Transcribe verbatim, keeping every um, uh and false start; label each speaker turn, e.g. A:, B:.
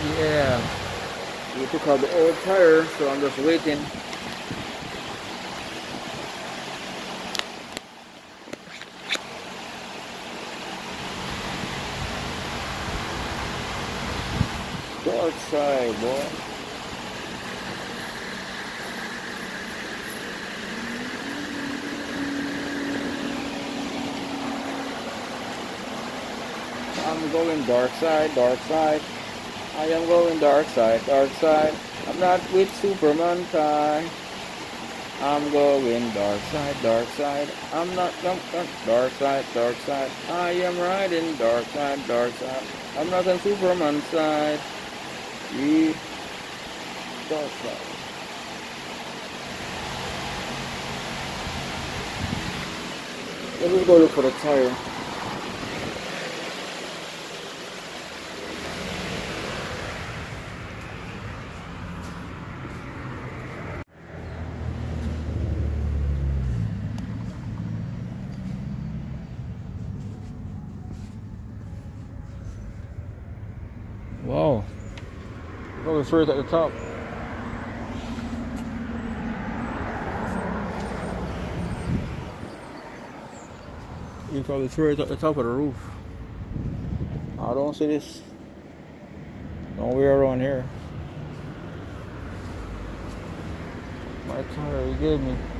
A: Yeah, we took out the old tire, so I'm just waiting. Go outside, boy. I'm going dark side, dark side. I am going dark side, dark side. I'm not with Superman tie. I'm going dark side, dark side. I'm not, no, no, dark side, dark side. I am riding dark side, dark side. I'm not on Superman's side. Yeah, dark side. Let's just go look for the tire. Wow, probably first at the top. You probably threw it at the top of the roof. I don't see this nowhere around here. My tire you gave me.